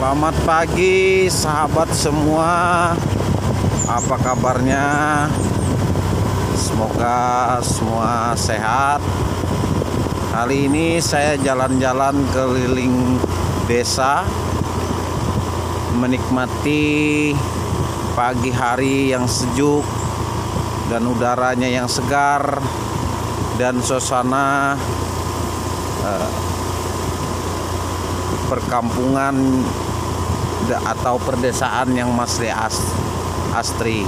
Selamat pagi sahabat semua. Apa kabarnya? Semoga semua sehat. Kali ini saya jalan-jalan keliling desa, menikmati pagi hari yang sejuk dan udaranya yang segar dan suasana perkampungan atau perdesaan yang masih asri.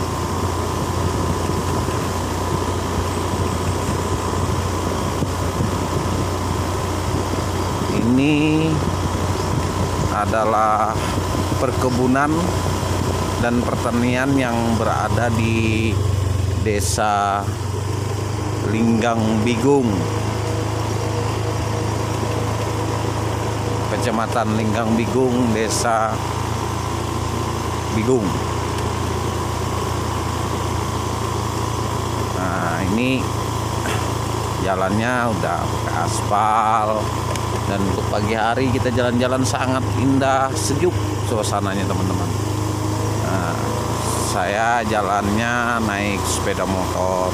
Ini adalah perkebunan dan pertanian yang berada di Desa Linggang Bigung, Kecamatan Linggang Bigung, Desa Bigung. Nah, ini jalannya udah pakai aspal, dan untuk pagi hari kita jalan-jalan sangat indah, sejuk suasananya teman-teman. Nah, saya jalannya naik sepeda motor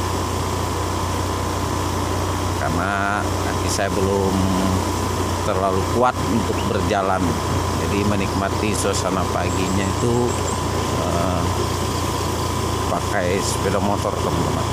karena kaki saya belum terlalu kuat untuk berjalan, jadi menikmati suasana paginya itu pakai sepeda motor teman-teman.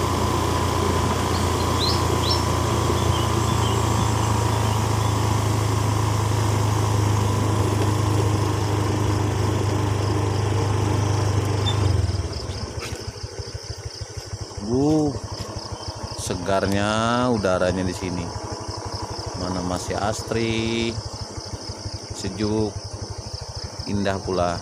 Segarnya udaranya di sini, mana masih asri, sejuk, indah pula.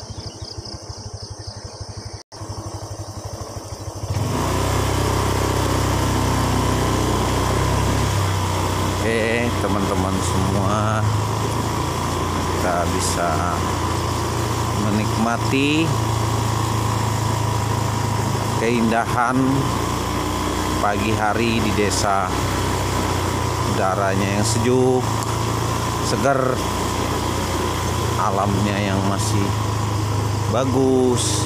Oke teman-teman semua, kita bisa menikmati keindahan pagi hari di desa. Udaranya yang sejuk, segar, alamnya yang masih bagus.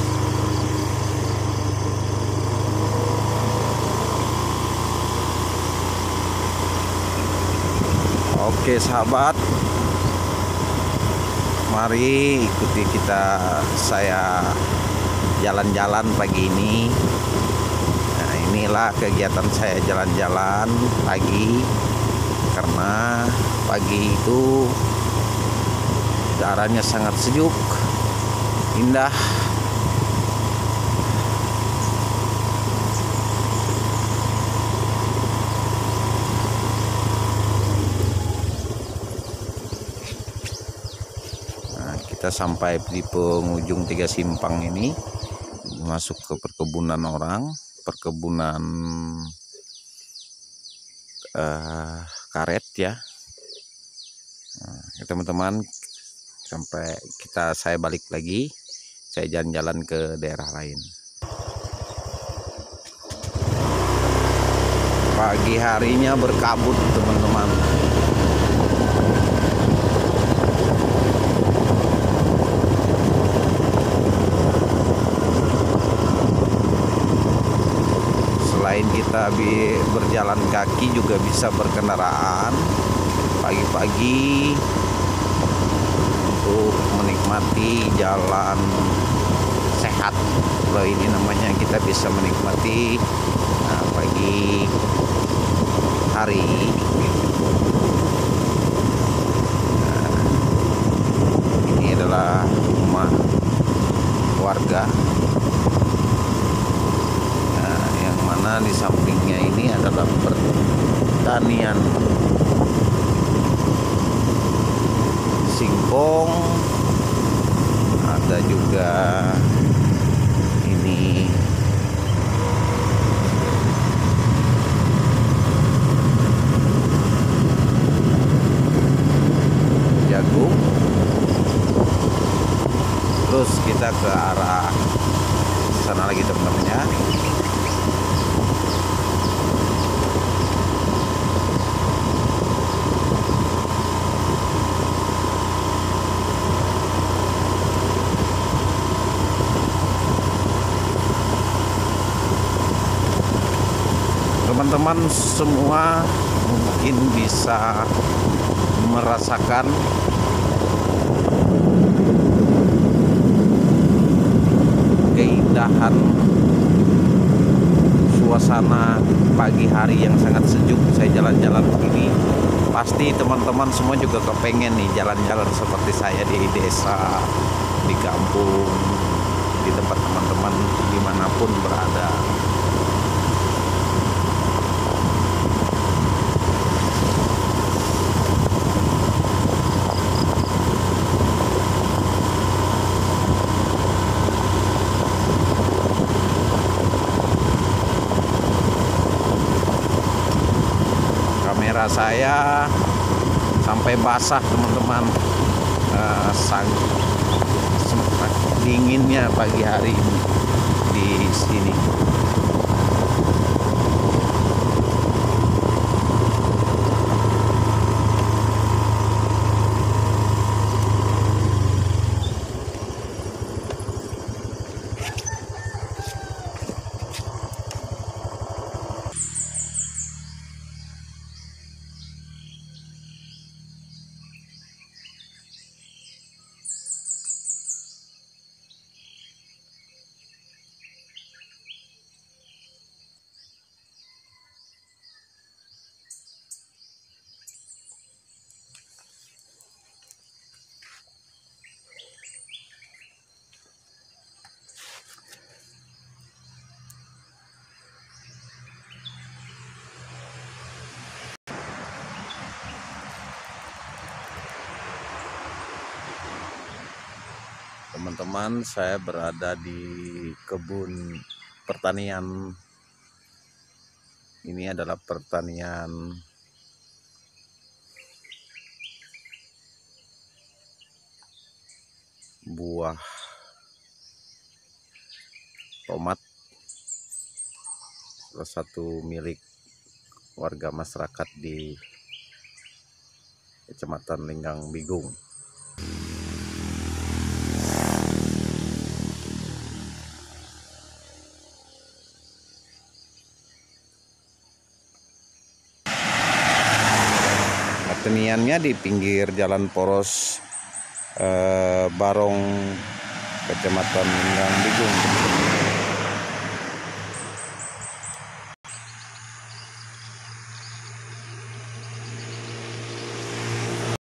Oke sahabat, mari ikuti saya jalan-jalan pagi ini. Nah, inilah kegiatan saya jalan-jalan pagi, karena pagi itu udaranya sangat sejuk, indah. Nah, kita sampai di penghujung 3 simpang ini, masuk ke perkebunan orang, perkebunan karet ya. Nah, teman-teman, sampai saya balik lagi, saya jalan-jalan ke daerah lain. Pagi harinya berkabut teman-teman. Selain kita berjalan kaki, juga bisa berkendaraan pagi-pagi untuk menikmati jalan sehat. Kalau ini namanya kita bisa menikmati pagi hari. Nah, ini adalah rumah warga. Yang mana di sampingnya ini adalah pertanian singkong, ada juga ini jagung. Terus kita ke arah sana lagi teman-teman ya. Teman-teman semua mungkin bisa merasakan keindahan suasana pagi hari yang sangat sejuk. Saya jalan-jalan begini, pasti teman-teman semua juga kepengen nih jalan-jalan seperti saya di desa, di kampung, di tempat teman-teman dimanapun berada. Kamera saya sampai basah teman-teman, dinginnya pagi hari ini di sini. Teman-teman, saya berada di kebun pertanian. Ini adalah pertanian buah tomat, salah satu milik warga masyarakat di Kecamatan Linggang Bigung. Pertaniannya di pinggir jalan poros Barong, Kecamatan Linggang Bigung.